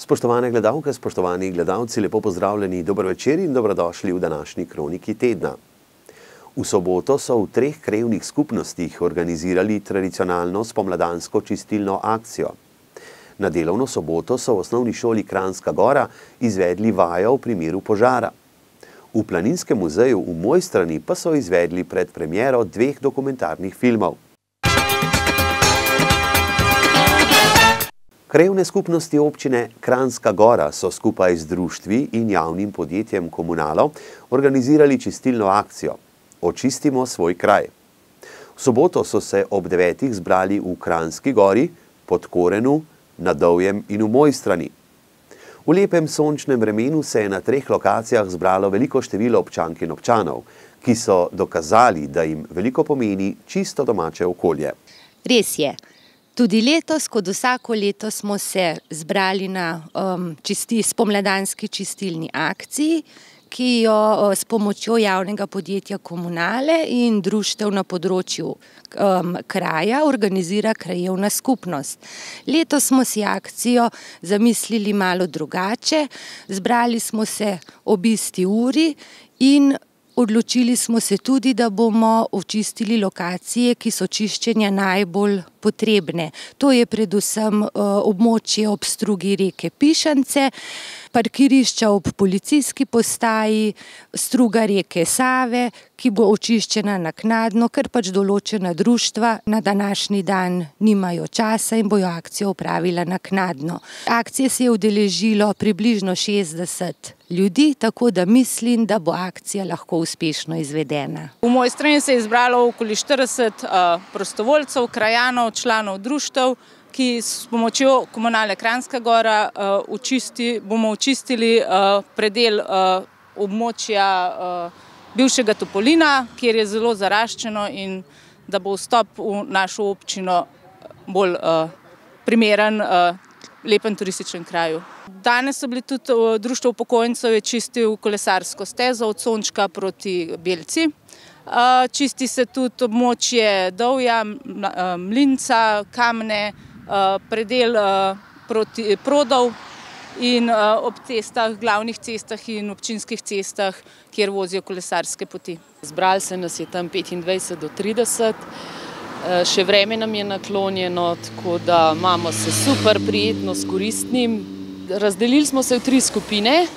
Spoštovane gledalke, spoštovani gledalci, lepo pozdravljeni, dober večer in dobrodošli v današnji kroniki tedna. V soboto so v 3 krajevnih skupnostih organizirali tradicionalno spomladansko čistilno akcijo. Na delovno soboto so v osnovni šoli Kranjska Gora izvedli vajo v primeru požara. V Planinskem muzeju v Mojstrani pa so izvedli predpremiero 2 dokumentarnih filmov. Krajevne skupnosti občine Kranjska Gora so skupaj z društvi in javnim podjetjem Komunalo organizirali čistilno akcijo Očistimo svoj kraj. V soboto so se ob 9. zbrali v Kranjski Gori, Podkorenu, na Dovjem in v Mojstrani. V lepem sončnem vremenu se je na 3 lokacijah zbralo veliko število občank in občanov, ki so dokazali, da jim veliko pomeni čisto domače okolje. Res je. Tudi letos, kot vsako leto, smo se zbrali na spomladanski čistilni akciji, ki jo s pomočjo javnega podjetja Komunale in društev na področju kraja organizira krajevna skupnost. Letos smo si akcijo zamislili malo drugače, zbrali smo se ob isti uri in odločili smo se tudi, da bomo očistili lokacije, ki so čiščenja najbolj potrebne. To je predvsem območje ob strugi reke Pišance, parkirišča ob policijski postaji, struga reke Save, ki bo očiščena naknadno, ker pač določena društva na današnji dan nimajo časa in bojo akcijo opravila naknadno. Akcije se je udeležilo približno 60 ljudi, tako da mislim, da bo akcija lahko uspešno izvedena. V Mojstrani se je zbralo okoli 40 prostovoljcev, krajanov, članov društev, ki s pomočjo Komunale Kranjska Gora bomo očistili predel območja bivšega Topolina, kjer je zelo zaraščeno in da bo vstop v našo občino bolj primeren lepem turističnem kraju. Danes so bili tudi društvo upokojencev je čistil kolesarsko stezo od Sončka proti Belci. Čisti se tudi območje Dovja, Mlinca, Kamne, predel proti Prodov in ob cestah, glavnih cestah in občinskih cestah, kjer vozijo kolesarske poti. Zbrali se nas je tam 25 do 30. Še vreme nam je naklonjeno, tako da imamo se super prijetno s koristnim. Razdelili smo se v 3 skupine.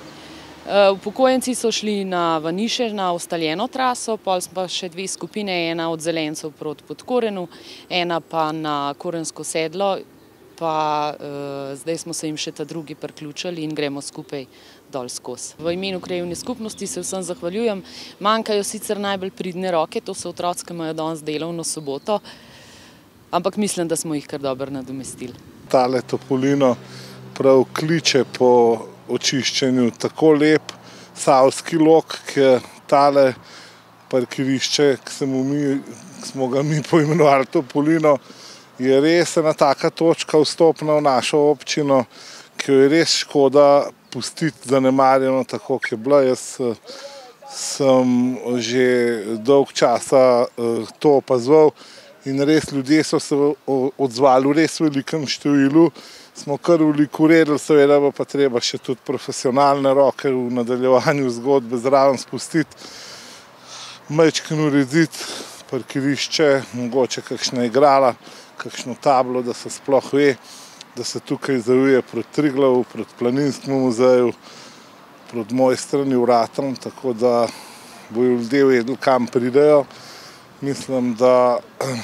Upokojenci so šli na Vaniše, na ustaljeno traso, pol pa še 2 skupine, ena od Zelencev proti Podkorenu, ena pa na Korensko sedlo, pa zdaj smo se jim še ta drugi priključili in gremo skupaj dol skozi. V imenu krajevne skupnosti se vsem zahvaljujem. Manjkajo sicer najbolj pridne roke, to so otroci, ki imajo danes delovno soboto, ampak mislim, da smo jih kar dobro nadomestili. Tale Topolino prav kliče po očiščenju, tako lep Savski lok, ki tale parkirišče, ki smo ga mi poimenovali Topolino, je res ena taka točka vstopna v našo občino, ki jo je res škoda pustiti zanemarjeno tako, kot je bila. Jaz sem že dolg časa to opazoval in res ljudje so se odzvali v res velikem številu. Smo kar veliko uredili, seveda pa treba še tudi profesionalne roke v nadaljevanju zgodbe zraven spustiti, majčkeno urediti parkirišče, mogoče kakšna igrala, kakšno tablo, da se sploh ve, da se tukaj zavije proti Triglavu, proti Planinskemu muzeju, proti Mojstrani vratom, tako da bojo ljudje vedeli, kam pridejo. Mislim, da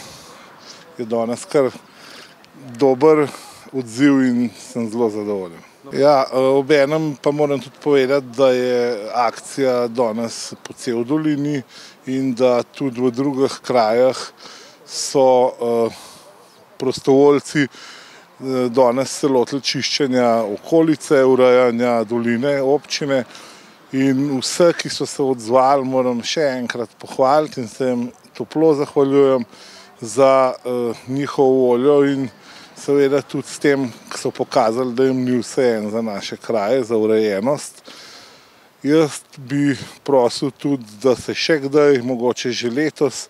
je danes kar dober odziv in sem zelo zadovoljen. Ja, obenem pa moram tudi povedati, da je akcija danes po celi dolini in da tudi v drugih krajih so prostovoljci danes se lotili čiščenja okolice, urejanja doline, občine in vse, ki so se odzvali, moram še enkrat pohvaliti in se jim toplo zahvaljujem za njihovo voljo in seveda tudi s tem, ki so pokazali, da jim ni vseeno za naše kraje, za urejenost. Jaz bi prosil tudi, da se še kdaj, mogoče že letos,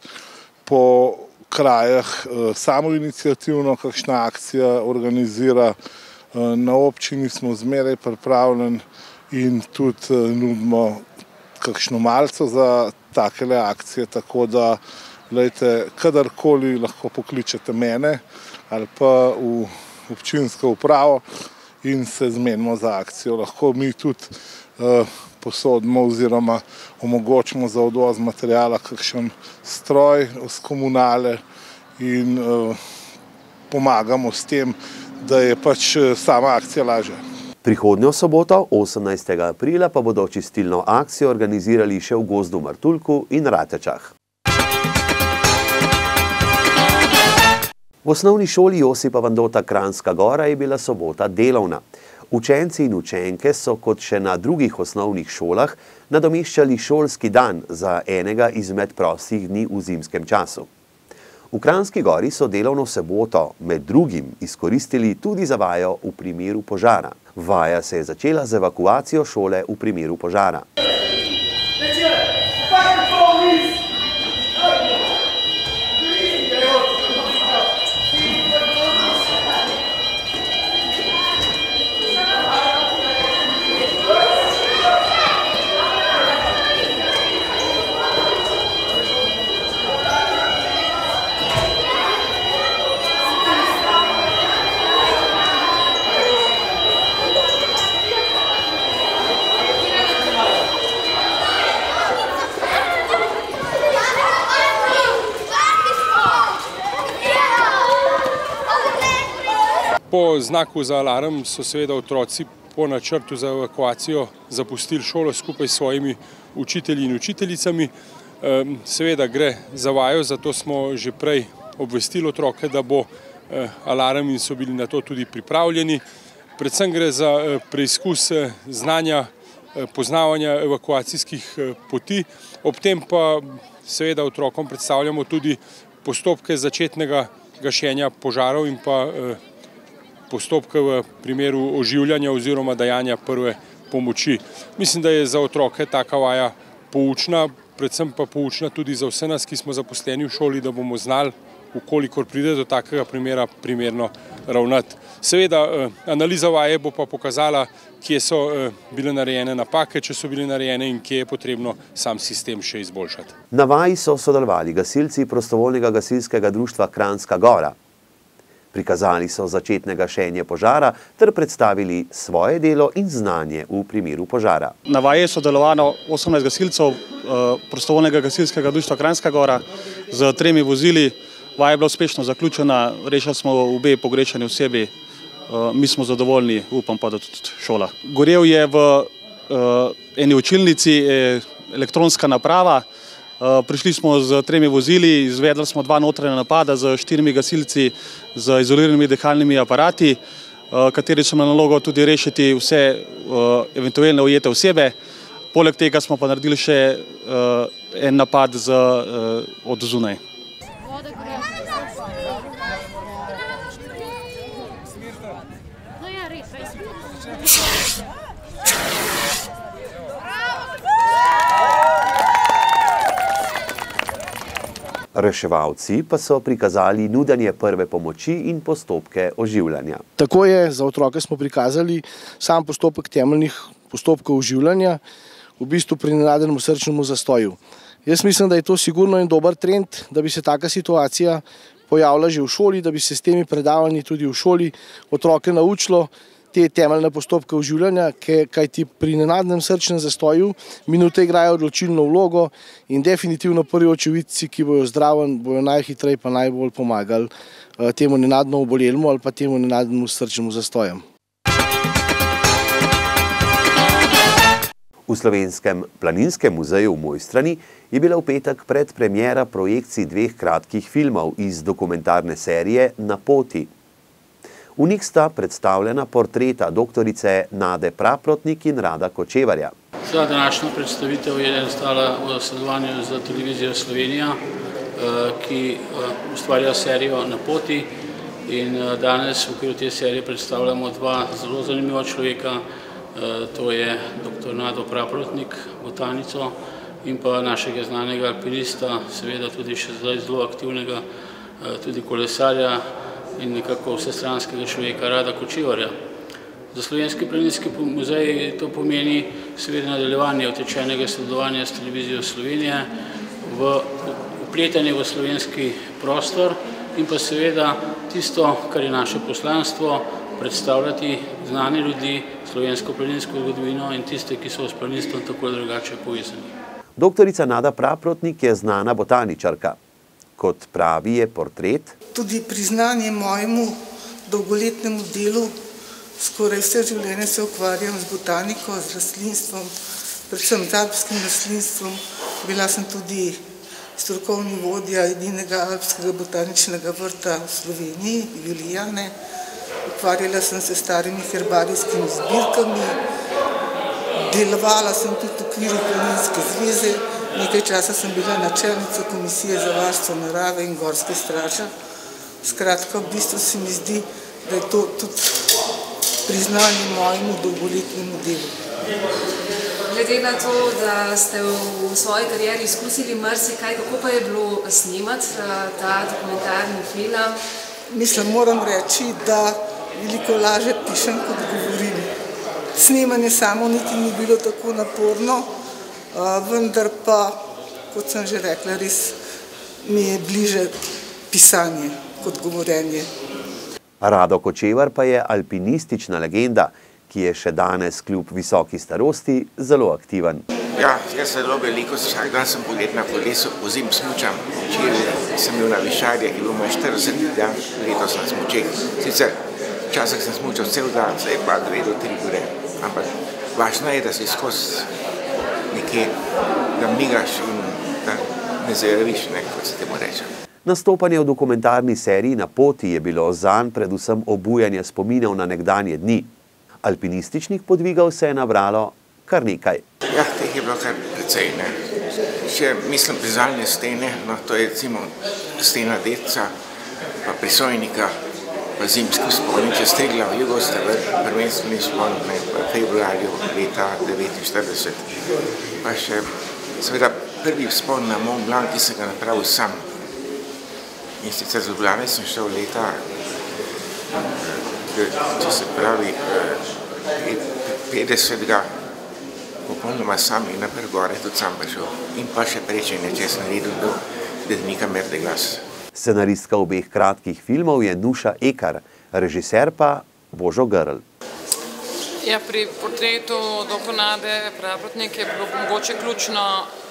po krajah samoiniciativno kakšna akcija organizira Na občini smo zmeraj pripravljeni in tudi nudimo kakšno malico za takele akcije, tako da kadarkoli lahko pokličete mene ali pa v občinsko upravo in se zmenimo za akcijo. Lahko mi tudi posodimo oziroma omogočimo za odvoz materijala kakšen stroj z komunale in pomagamo s tem, da je pač sama akcija lažja. Prihodnjo soboto, 18. aprila, pa bodo čistilno akcijo organizirali še v Gozdu Martuljku in Ratečah. V osnovni šoli Josipa Vandota Kranjska Gora je bila sobota delovna. Učenci in učenke so kot še na drugih osnovnih šolah nadomeščali šolski dan za enega izmed prostih dni v zimskem času. V Kranjski Gori so delovno soboto med drugim izkoristili tudi za vajo v primeru požara. Vaja se je začela z evakuacijo šole v primeru požara. Po znaku za alarm so seveda otroci po načrtu za evakuacijo zapustili šolo skupaj s svojimi učitelji in učiteljicami. Seveda gre za vajo, zato smo že prej obvestili otroke, da bo alarm in so bili na to tudi pripravljeni. Predvsem gre za preizkus znanja, poznavanja evakuacijskih poti. Ob tem pa seveda otrokom predstavljamo tudi postopke začetnega gašenja požarov in pa postopke v primeru oživljanja oziroma dajanja prve pomoči. Mislim, da je za otroke taka vaja poučna, predvsem pa poučna tudi za vse nas, ki smo zaposleni v šoli, da bomo znali, ukolikor pride do takega primera, primerno ravnati. Seveda, analiza vaje bo pa pokazala, kje so bile narejene napake, če so bile narejene in kje je potrebno sam sistem še izboljšati. Na vaji so sodelovali gasilci prostovoljnega gasilskega društva Kranjska Gora. Prikazali so začetne gašenje požara ter predstavili svoje delo in znanje v primeru požara. Na vaji je sodelovalo 18 gasilcev prostovoljnega gasilskega društva Kranjska Gora z 3 vozili. Vaja je bila uspešno zaključena, rešili smo obe pogrešani osebi, mi smo zadovoljni, upam pa, da tudi šola. Gorel je v eni učilnici elektronska naprava. Prišli smo z 3 vozili, izvedli smo 2 notranja napada z 4 gasilci z izoliranimi dihalnimi aparati, kateri so imeli nalogo tudi rešiti vse eventualne ujete osebe. Poleg tega smo pa naredili še en napad od zunaj. Reševalci pa so prikazali nudenje prve pomoči in postopke oživljanja. Tako je, za otroke smo prikazali sam postopek temeljnih postopkov oživljanja, v bistvu pri nenadenem srčnemu zastoju. Jaz mislim, da je to sigurno en dober trend, da bi se taka situacija pojavila že v šoli, da bi se s temi predavanji tudi v šoli otroke naučilo te temeljne postopke oživljanja, kajti pri nenadnem srčnem zastoju minute igrajo odločilno vlogo in definitivno prvi očividci, ki bojo zdravi, bojo najhitreje pa najbolj pomagali temu nenadno obolelemu ali pa temu nenadnemu srčnemu zastoju. V Slovenskem planinskem muzeju v Mojstrani je bila v petek predpremiera projekcij 2 kratkih filmov iz dokumentarne serije Na poti. V njih sta predstavljena portreta doktorice Nade Praprotnik in Rada Kočevarja. Za današnjo predstavitev je nastala v sodelovanju z Televizijo Slovenija, ki ustvarja serijo Na poti, in danes v okviru te serije predstavljamo 2 zelo zanimiva človeka, to je dr. Nado Praprotnik, botanico, in pa našega znanega alpinista, seveda tudi še zdaj zelo aktivnega, tudi kolesarja in nekako vsestranskega človeka Rada Kočevarja. Za Slovenski planinski muzej to pomeni seveda nadaljevanje utečenega sodelovanja s Televizijo Slovenije, vpletanje v slovenski prostor in pa seveda tisto, kar je naše poslanstvo, predstavljati znane ljudi, slovensko planinsko zgodovino in tiste, ki so s planinstvom tako ali drugače povezani. Doktorica Nada Praprotnik je znana botaničarka. Kot pravi, je portret tudi priznanje mojemu dolgoletnemu delu. Skoraj vse življenje se ukvarjam z botaniko, z rastlinstvom, predvsem z alpskim rastlinstvom. Bila sem tudi strokovni vodja edinega alpskega botaničnega vrta v Sloveniji, Julijane. Ukvarjala sem se s starimi herbarijskimi zbirkami, delovala sem tudi v okviru Planinske zveze, nekaj časa sem bila načelnica Komisije za varstvo narave in gorske straže. Skratka, v bistvu se mi zdi, da je to tudi priznanje mojemu dolgoletnemu delu. Glede na to, da ste v svoji karieri izkusili marsikaj, kako pa je bilo snemati ta dokumentarni film? Mislim, moram reči, da veliko lažje pišem, kot govorim. Snemanje samo niti ni bilo tako naporno, vendar pa, kot sem že rekla, res mi je bliže pisanje kot govorjenje. Rado Kočevar pa je alpinistična legenda, ki je še danes kljub visoki starosti zelo aktiven. Ja, jaz zelo veliko, vsak dan sem poleti na kolesu, pozimi smučam. Včeraj sem bil na Višarju, ki je bil moj 40. dan, letos na smučeh. Sicer včasih sem smučal cel dan, zdaj pa 2 do 3 ure. Ampak važno je, da si skozi nekje, da migaš in da ne zajaviš, kot se temu reče. Nastopanje v dokumentarni seriji Na poti je bilo zanj predvsem obujanje spominov na nekdanje dni. Alpinističnih podvigov se je nabralo kar nekaj. Ja, teh je bilo kar precej, ne. Še, mislim, plezalne stene, no, to je recimo stena Deca, pa Prisojnika, pa zimski vzpon, čez Triglav, Jugosta, prvenstveni vzpon v februarju leta 1949. Pa še, seveda, prvi vzpon na Mont Blanc, ki sem ga napravil sam. In sicer z Ljubljane sem šel leta, če se pravi, 50. popolnoma sam in naprej gore tudi sam prišel. In pa še prečenje, če sem naredil do Dednika Merdeglas. Scenaristka obeh kratkih filmov je Nuša Ekar, režiser pa Božo Grl. Ja, pri portretu dr. Nade Praprotnik je bilo mogoče ključno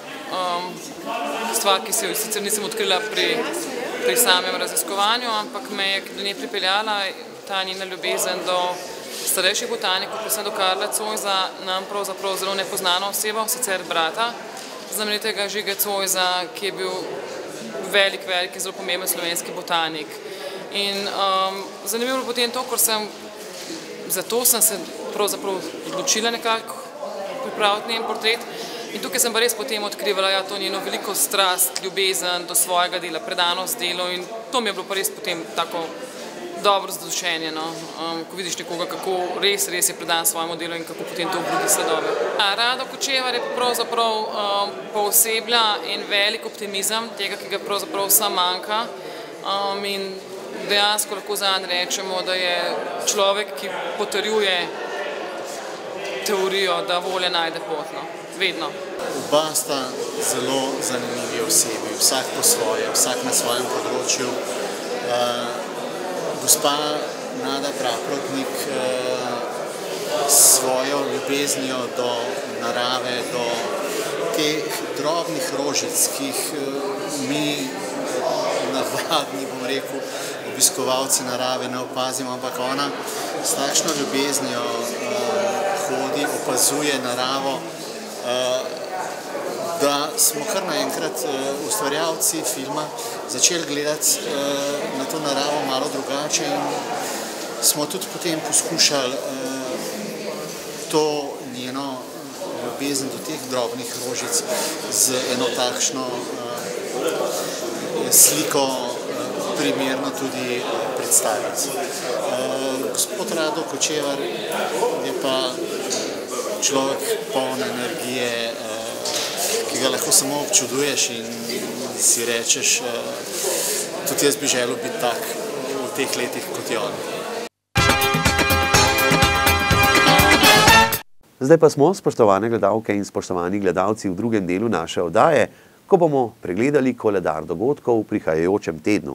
stvar, ki se jo sicer nisem odkrila pri samem raziskovanju, ampak me je do nje pripeljala ta njena ljubezen do starejših botanikov, predvsem do Karla Zoisa, nam pravzaprav zelo nepoznano osebo, sicer brata znamenitega Žige Zoisa, ki je bil velik in zelo pomemben slovenski botanik. In zanimivo potem to, zato sem se pravzaprav odločila nekako pripraviti njen portret. In tukaj sem pa res potem odkrivala to njeno veliko strast, ljubezen do svojega dela, predanost delu in to mi je bilo pa res potem tako dobro zadoščenje, ko vidiš nekoga, kako res je predan svojemu delu in kako potem to obrodi sadove. Rado Kočevar je pa pravzaprav pooseblja en velik optimizem tega, ki ga pravzaprav vsem manjka in dejansko lahko zanj rečemo, da je človek, ki potrjuje teorijo, da volja najde pot. Vedno. Oba sta zelo zanimivi osebi, vsak po svoje, vsak na svojem področju. Gospa Nada Praprotnik s svojo ljubeznijo do narave, do teh drobnih rožic, ki jih mi navadni, bom rekel, obiskovalci narave ne opazimo, ampak ona s takšno ljubeznijo hodi, opazuje naravo, da smo kar naenkrat ustvarjalci filma začeli gledati na to naravo malo drugače in smo tudi potem poskušali to njeno ljubezen do teh drobnih rožic z eno takšno sliko primerno tudi predstaviti. Gospod Rado Kočevar je pa človek poln energije, ki ga lahko samo občuduješ in si rečeš, tudi jaz bi želel biti tak v teh letih kot je on. Zdaj pa smo, spoštovane gledalke in spoštovani gledalci, v drugem delu naše oddaje, ko bomo pregledali koledar dogodkov v prihajajočem tednu.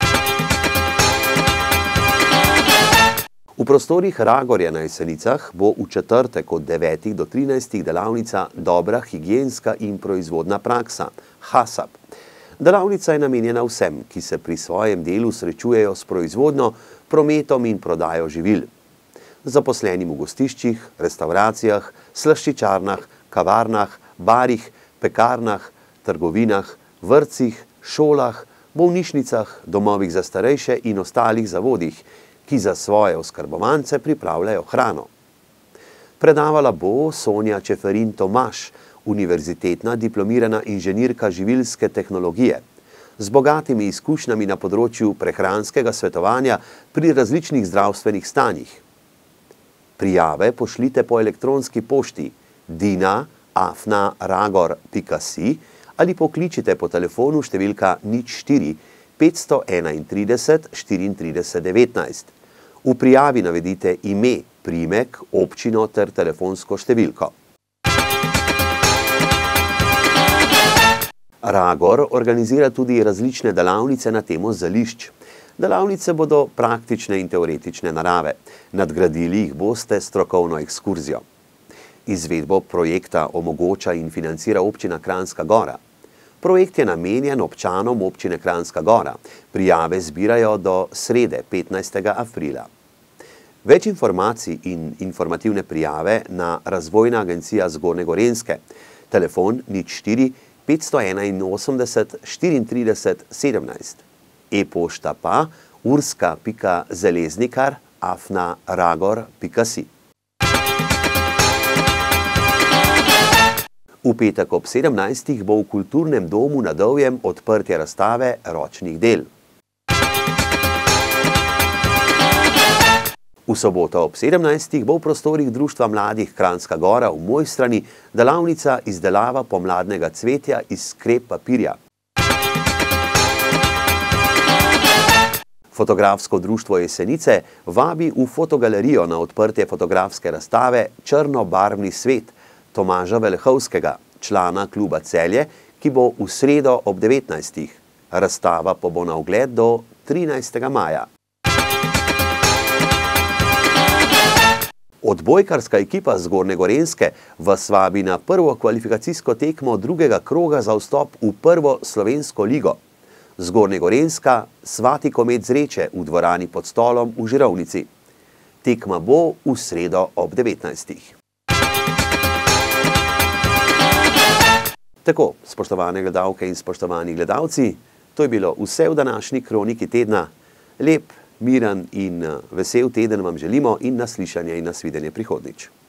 V prostorih Ragorja na Jesenicah bo v četrtek od 9 do 13 delavnica Dobra higienska in proizvodna praksa, HASAP. Delavnica je namenjena vsem, ki se pri svojem delu srečujejo s proizvodnjo, prometom in prodajo živil. Zaposlenim v gostiščih, restauracijah, slaščičarnah, kavarnah, barih, pekarnah, trgovinah, vrtcih, šolah, bolnišnicah, domovih za starejše in ostalih zavodih, ki za svoje oskrbovance pripravljajo hrano. Predavala bo Sonja Čeferin Tomaž, univerzitetna diplomirana inženirka živilske tehnologije, z bogatimi izkušnjami na področju prehranskega svetovanja pri različnih zdravstvenih stanjih. Prijave pošljite po elektronski pošti dina@ragor.si ali pokličite po telefonu številka 04 531 34 19. V prijavi navedite ime, priimek, občino ter telefonsko številko. Ragor organizira tudi različne delavnice na temo zelišč. Delavnice bodo praktične in teoretične narave. Nadgradili jih boste strokovno ekskurzijo. Izvedbo projekta omogoča in financira občina Kranjska Gora. Projekt je namenjen občanom občine Kranjska Gora. Prijave zbirajo do srede 15. aprila. Več informacij in informativne prijave na Razvojna agencija Zgornje Gorenjske. Telefon 04 581 34 17. E-pošta pa urska.zeleznikar@ragor.si. V petek ob 17. bo v Kulturnem domu na Dovjem odprtje razstave ročnih del. V soboto ob 17. bo v prostorih Društva mladih Kranjska Gora v Mojstrani delavnica izdelava pomladnega cvetja iz skrep papirja. Fotografsko društvo Jesenice vabi v fotogalerijo na odprtje fotografske razstave Črno-barvni svet Tomaža Velehovskega, člana kluba Celje, ki bo v sredo ob 19. Razstava pa bo na ogled do 13. maja. Odbojkarska ekipa Zgornje Gorenjske vas vabi na prvo kvalifikacijsko tekmo drugega kroga za vstop v prvo slovensko ligo. Zgornje Gorenjska, Svati Komet Zreče v dvorani Pod stolom v Žirovnici. Tekma bo v sredo ob 19. Tako, spoštovane gledalke in spoštovani gledalci, to je bilo vse v današnji kroniki tedna. Lep, miren in vesel teden vam želimo in naslišanje in nasvidenje prihodnjič.